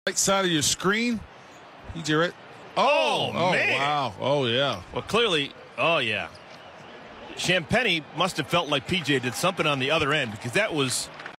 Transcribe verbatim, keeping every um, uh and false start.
Right side of your screen. P J right. Oh, oh man. Wow. Oh, yeah. Well, clearly, oh, yeah. Champagnie must have felt like P J did something on the other end because that was